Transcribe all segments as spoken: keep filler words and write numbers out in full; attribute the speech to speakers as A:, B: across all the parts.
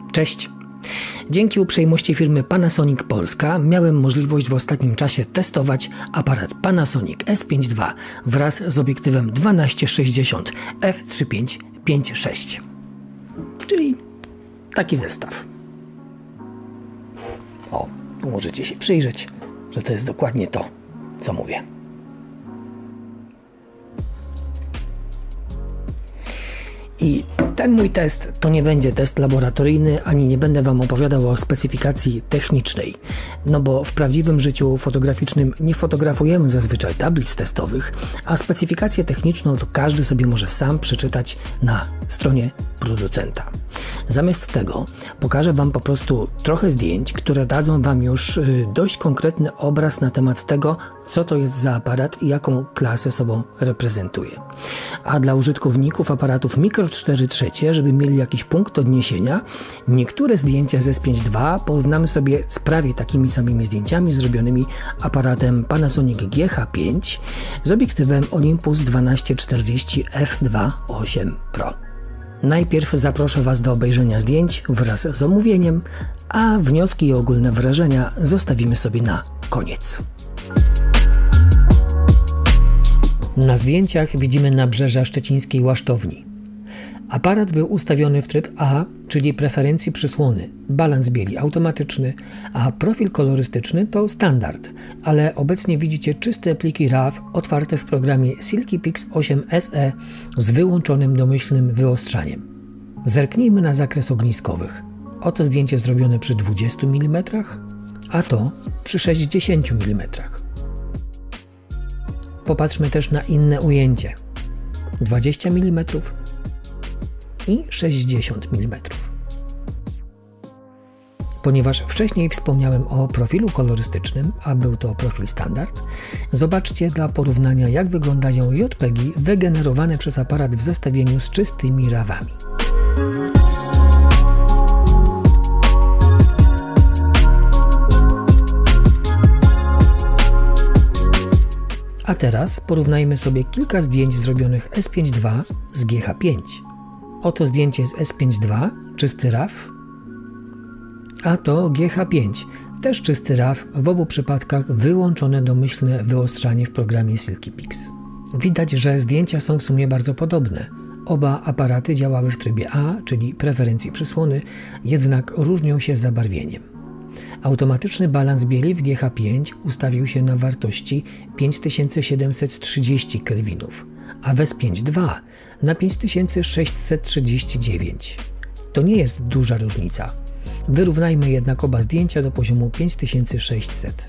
A: Cześć! Dzięki uprzejmości firmy Panasonic Polska miałem możliwość w ostatnim czasie testować aparat Panasonic S pięć dwa wraz z obiektywem dwanaście sześćdziesiąt f trzy pięć pięć sześć, czyli taki zestaw. O, tu możecie się przyjrzeć, że to jest dokładnie to, co mówię. I ten mój test to nie będzie test laboratoryjny, ani nie będę Wam opowiadał o specyfikacji technicznej, no bo w prawdziwym życiu fotograficznym nie fotografujemy zazwyczaj tablic testowych, a specyfikację techniczną to każdy sobie może sam przeczytać na stronie producenta. Zamiast tego pokażę Wam po prostu trochę zdjęć, które dadzą Wam już dość konkretny obraz na temat tego, co to jest za aparat i jaką klasę sobą reprezentuje. A dla użytkowników aparatów Micro cztery trzecie, żeby mieli jakiś punkt odniesienia, niektóre zdjęcia z S pięć dwa porównamy sobie z prawie takimi samymi zdjęciami zrobionymi aparatem Panasonic G H pięć z obiektywem Olympus dwanaście czterdzieści f dwa osiem Pro. Najpierw zaproszę Was do obejrzenia zdjęć wraz z omówieniem, a wnioski i ogólne wrażenia zostawimy sobie na koniec. Na zdjęciach widzimy nabrzeża szczecińskiej Łasztowni. Aparat był ustawiony w tryb A, czyli preferencji przysłony, balans bieli automatyczny, a profil kolorystyczny to standard, ale obecnie widzicie czyste pliki raw otwarte w programie SilkyPix osiem S E z wyłączonym domyślnym wyostrzaniem. Zerknijmy na zakres ogniskowych. Oto zdjęcie zrobione przy dwudziestu milimetrach, a to przy sześćdziesięciu milimetrach. Popatrzmy też na inne ujęcie. dwadzieścia milimetrów i sześćdziesiąt milimetrów. Ponieważ wcześniej wspomniałem o profilu kolorystycznym, a był to profil standard, zobaczcie dla porównania, jak wyglądają J P G wygenerowane przez aparat w zestawieniu z czystymi rawami. A teraz porównajmy sobie kilka zdjęć zrobionych S pięć dwa z G H pięć. Oto zdjęcie z S pięć dwa, czysty raw, a to G H pięć, też czysty raw, w obu przypadkach wyłączone domyślne wyostrzanie w programie SilkyPix. Widać, że zdjęcia są w sumie bardzo podobne. Oba aparaty działały w trybie A, czyli preferencji przysłony, jednak różnią się zabarwieniem. Automatyczny balans bieli w G H pięć ustawił się na wartości pięć tysięcy siedemset trzydzieści kelwinów, a w S pięć dwa na pięć tysięcy sześćset trzydzieści dziewięć. To nie jest duża różnica. Wyrównajmy jednak oba zdjęcia do poziomu pięć tysięcy sześćset.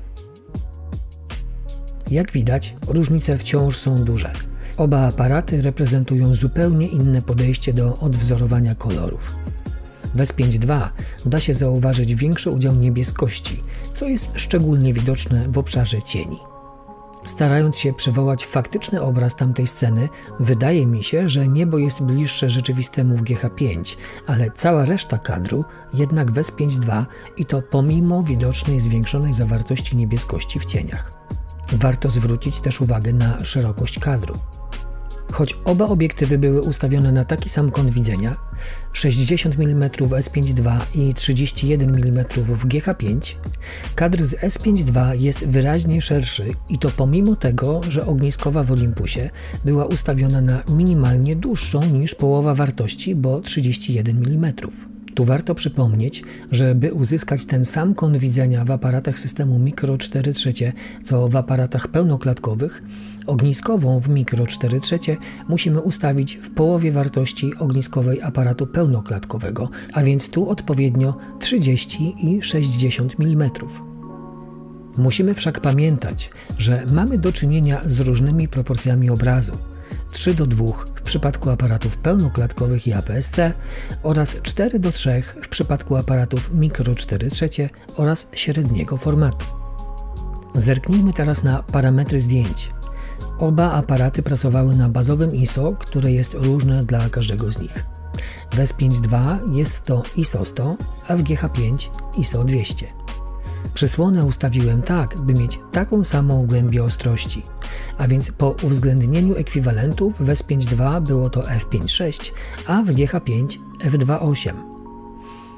A: Jak widać, różnice wciąż są duże. Oba aparaty reprezentują zupełnie inne podejście do odwzorowania kolorów. W S pięć dwa da się zauważyć większy udział niebieskości, co jest szczególnie widoczne w obszarze cieni. Starając się przywołać faktyczny obraz tamtej sceny, wydaje mi się, że niebo jest bliższe rzeczywistemu w G H pięć, ale cała reszta kadru jednak w S pięć dwa i to pomimo widocznej zwiększonej zawartości niebieskości w cieniach. Warto zwrócić też uwagę na szerokość kadru. Choć oba obiektywy były ustawione na taki sam kąt widzenia, sześćdziesiąt milimetrów w S pięć dwa i trzydzieści jeden milimetrów w G H pięć, kadr z S pięć dwa jest wyraźnie szerszy i to pomimo tego, że ogniskowa w Olympusie była ustawiona na minimalnie dłuższą niż połowa wartości, bo trzydzieści jeden milimetrów. Tu warto przypomnieć, że by uzyskać ten sam kąt widzenia w aparatach systemu Micro cztery trzecie, co w aparatach pełnoklatkowych, ogniskową w Micro cztery trzecie musimy ustawić w połowie wartości ogniskowej aparatu pełnoklatkowego, a więc tu odpowiednio trzydzieści i sześćdziesiąt milimetrów. Musimy wszak pamiętać, że mamy do czynienia z różnymi proporcjami obrazu. trzy do dwóch w przypadku aparatów pełnoklatkowych i A P S C oraz cztery do trzech w przypadku aparatów Micro cztery trzecie oraz średniego formatu. Zerknijmy teraz na parametry zdjęć. Oba aparaty pracowały na bazowym I S O, które jest różne dla każdego z nich. W S pięć dwa jest to I S O sto, a w G H pięć I S O dwieście. Przysłonę ustawiłem tak, by mieć taką samą głębię ostrości, a więc po uwzględnieniu ekwiwalentów w S pięć dwa było to F pięć sześć, a w G H pięć F dwa osiem.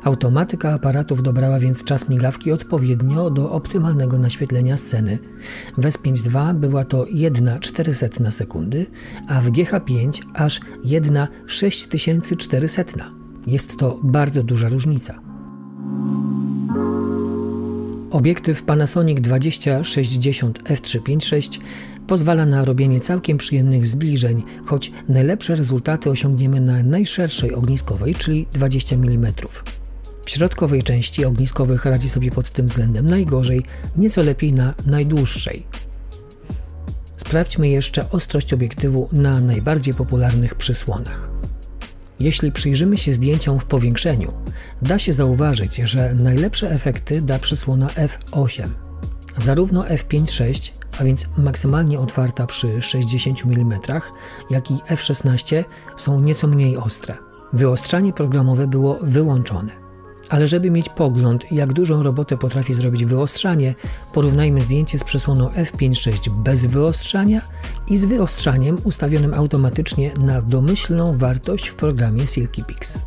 A: Automatyka aparatów dobrała więc czas migawki odpowiednio do optymalnego naświetlenia sceny. W S pięć dwa była to jedna czterysta sekundy, a w G H pięć aż jedna sześć tysięcy czterysta. Jest to bardzo duża różnica. Obiektyw Panasonic dwadzieścia sześćdziesiąt f trzysta pięćdziesiąt sześć pozwala na robienie całkiem przyjemnych zbliżeń, choć najlepsze rezultaty osiągniemy na najszerszej ogniskowej, czyli dwadzieścia milimetrów. W środkowej części ogniskowych radzi sobie pod tym względem najgorzej, nieco lepiej na najdłuższej. Sprawdźmy jeszcze ostrość obiektywu na najbardziej popularnych przysłonach. Jeśli przyjrzymy się zdjęciom w powiększeniu, da się zauważyć, że najlepsze efekty da przysłona f osiem. Zarówno f pięćdziesiąt sześć, a więc maksymalnie otwarta przy sześćdziesięciu milimetrach, jak i f szesnaście są nieco mniej ostre. Wyostrzanie programowe było wyłączone. Ale żeby mieć pogląd, jak dużą robotę potrafi zrobić wyostrzanie, porównajmy zdjęcie z przysłoną f pięćdziesiąt sześć bez wyostrzania i z wyostrzaniem ustawionym automatycznie na domyślną wartość w programie SilkyPix.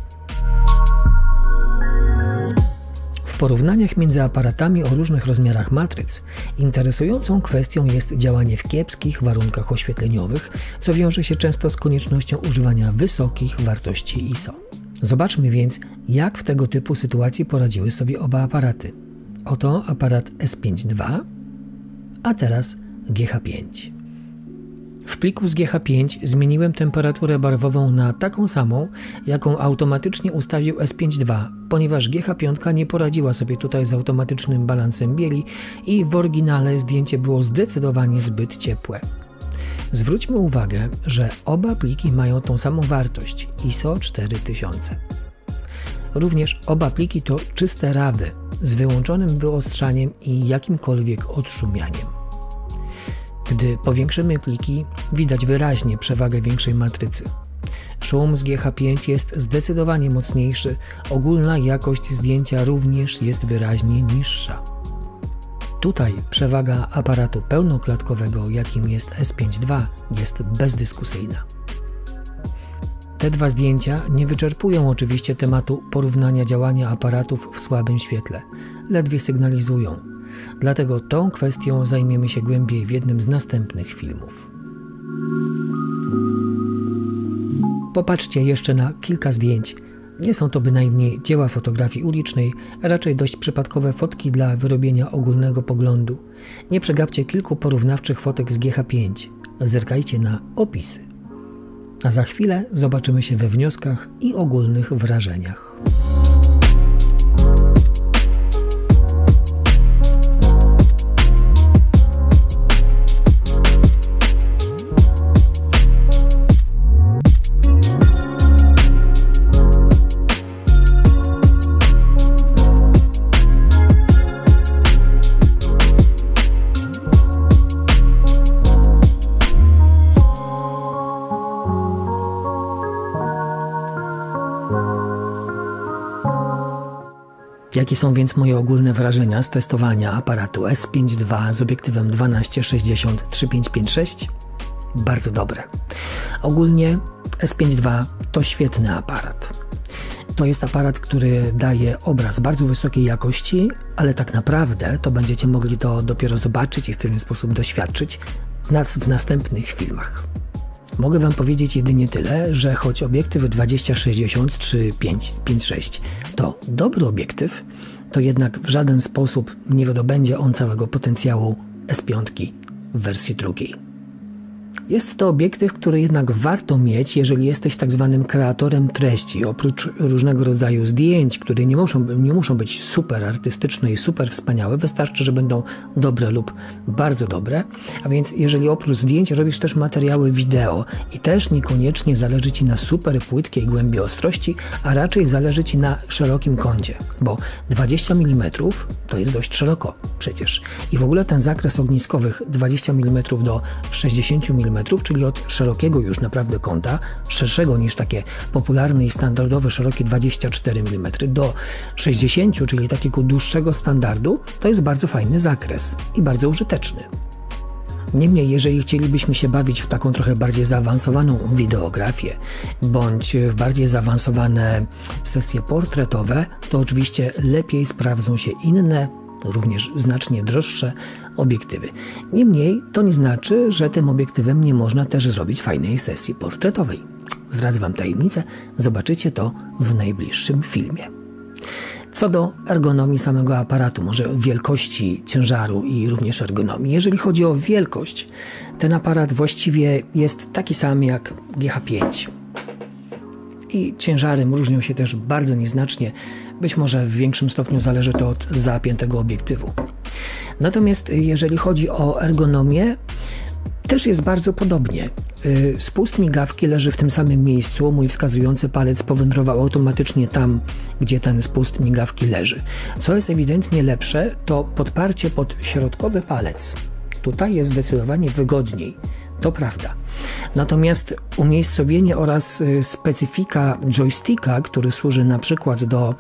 A: W porównaniach między aparatami o różnych rozmiarach matryc interesującą kwestią jest działanie w kiepskich warunkach oświetleniowych, co wiąże się często z koniecznością używania wysokich wartości I S O. Zobaczmy więc, jak w tego typu sytuacji poradziły sobie oba aparaty. Oto aparat S pięć dwa, a teraz G H pięć. W pliku z G H pięć zmieniłem temperaturę barwową na taką samą, jaką automatycznie ustawił S pięć dwa, ponieważ G H pięć nie poradziła sobie tutaj z automatycznym balansem bieli i w oryginale zdjęcie było zdecydowanie zbyt ciepłe. Zwróćmy uwagę, że oba pliki mają tą samą wartość I S O cztery tysiące. Również oba pliki to czyste rawy z wyłączonym wyostrzaniem i jakimkolwiek odszumianiem. Gdy powiększymy pliki, widać wyraźnie przewagę większej matrycy. Szum z G H pięć jest zdecydowanie mocniejszy, ogólna jakość zdjęcia również jest wyraźnie niższa. Tutaj przewaga aparatu pełnoklatkowego, jakim jest S pięć dwa, jest bezdyskusyjna. Te dwa zdjęcia nie wyczerpują oczywiście tematu porównania działania aparatów w słabym świetle, ledwie sygnalizują. Dlatego tą kwestią zajmiemy się głębiej w jednym z następnych filmów. Popatrzcie jeszcze na kilka zdjęć. Nie są to bynajmniej dzieła fotografii ulicznej, raczej dość przypadkowe fotki dla wyrobienia ogólnego poglądu. Nie przegapcie kilku porównawczych fotek z G H pięć. Zerkajcie na opisy. A za chwilę zobaczymy się we wnioskach i ogólnych wrażeniach. Jakie są więc moje ogólne wrażenia z testowania aparatu S pięć dwa z obiektywem dwanaście sześćdziesiąt trzy pięć pięć sześć? Bardzo dobre. Ogólnie S pięć dwa to świetny aparat. To jest aparat, który daje obraz bardzo wysokiej jakości, ale tak naprawdę to będziecie mogli to dopiero zobaczyć i w pewien sposób doświadczyć nas w następnych filmach. Mogę Wam powiedzieć jedynie tyle, że choć obiektyw dwadzieścia sześćdziesiąt trzy pięć pięć sześć to dobry obiektyw, to jednak w żaden sposób nie wydobędzie on całego potencjału S pięć w wersji drugiej. Jest to obiektyw, który jednak warto mieć, jeżeli jesteś tak zwanym kreatorem treści. Oprócz różnego rodzaju zdjęć, które nie muszą, nie muszą być super artystyczne i super wspaniałe, wystarczy, że będą dobre lub bardzo dobre. A więc jeżeli oprócz zdjęć robisz też materiały wideo i też niekoniecznie zależy Ci na super płytkiej głębi ostrości, a raczej zależy Ci na szerokim kącie, bo dwadzieścia milimetrów to jest dość szeroko przecież. I w ogóle ten zakres ogniskowych dwadzieścia milimetrów do sześćdziesięciu milimetrów, czyli od szerokiego już naprawdę kąta, szerszego niż takie popularne i standardowe szerokie dwadzieścia cztery milimetry, do sześćdziesięciu, czyli takiego dłuższego standardu, to jest bardzo fajny zakres i bardzo użyteczny. Niemniej, jeżeli chcielibyśmy się bawić w taką trochę bardziej zaawansowaną wideografię, bądź w bardziej zaawansowane sesje portretowe, to oczywiście lepiej sprawdzą się inne, również znacznie droższe obiektywy. Niemniej, to nie znaczy, że tym obiektywem nie można też zrobić fajnej sesji portretowej. Zdradzę Wam tajemnicę, zobaczycie to w najbliższym filmie. Co do ergonomii samego aparatu, może wielkości ciężaru i również ergonomii. Jeżeli chodzi o wielkość, ten aparat właściwie jest taki sam jak G H pięć. I ciężarem różnią się też bardzo nieznacznie. Być może w większym stopniu zależy to od zapiętego obiektywu. Natomiast jeżeli chodzi o ergonomię, też jest bardzo podobnie. Spust migawki leży w tym samym miejscu, mój wskazujący palec powędrował automatycznie tam, gdzie ten spust migawki leży. Co jest ewidentnie lepsze, to podparcie pod środkowy palec. Tutaj jest zdecydowanie wygodniej, to prawda. Natomiast umiejscowienie oraz specyfika joysticka, który służy na przykład do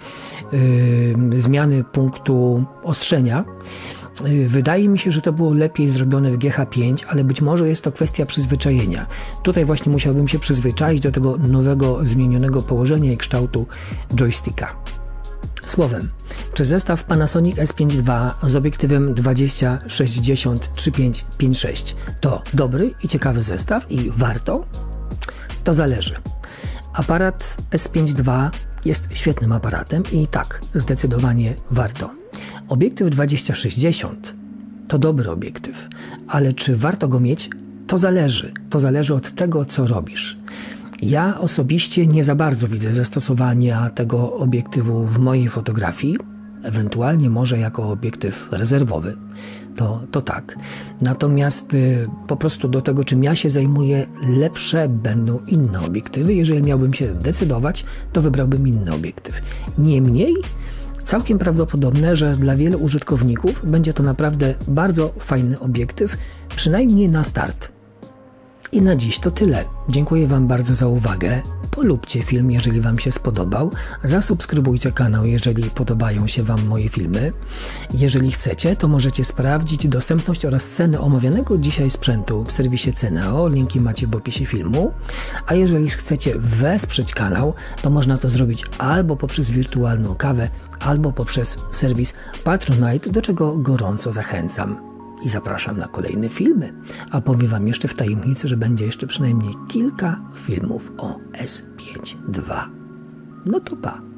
A: yy, zmiany punktu ostrzenia, wydaje mi się, że to było lepiej zrobione w G H pięć, ale być może jest to kwestia przyzwyczajenia. Tutaj właśnie musiałbym się przyzwyczaić do tego nowego, zmienionego położenia i kształtu joysticka. Słowem, czy zestaw Panasonic S pięć dwa z obiektywem dwadzieścia sześćdziesiąt trzy pięć pięć sześć to dobry i ciekawy zestaw i warto? To zależy. Aparat S pięć dwa jest świetnym aparatem i tak, zdecydowanie warto. Obiektyw dwadzieścia sześćdziesiąt to dobry obiektyw, ale czy warto go mieć? To zależy. To zależy od tego, co robisz. Ja osobiście nie za bardzo widzę zastosowania tego obiektywu w mojej fotografii, ewentualnie może jako obiektyw rezerwowy, to, to tak. Natomiast y, po prostu do tego, czym ja się zajmuję, lepsze będą inne obiektywy. Jeżeli miałbym się decydować, to wybrałbym inny obiektyw. Niemniej całkiem prawdopodobne, że dla wielu użytkowników będzie to naprawdę bardzo fajny obiektyw, przynajmniej na start. I na dziś to tyle. Dziękuję Wam bardzo za uwagę. Polubcie film, jeżeli Wam się spodobał. Zasubskrybujcie kanał, jeżeli podobają się Wam moje filmy. Jeżeli chcecie, to możecie sprawdzić dostępność oraz ceny omawianego dzisiaj sprzętu w serwisie Ceneo. Linki macie w opisie filmu. A jeżeli chcecie wesprzeć kanał, to można to zrobić albo poprzez wirtualną kawę, albo poprzez serwis Patronite, do czego gorąco zachęcam. I zapraszam na kolejne filmy, a powiem Wam jeszcze w tajemnicy, że będzie jeszcze przynajmniej kilka filmów o S pięć dwa. No to pa!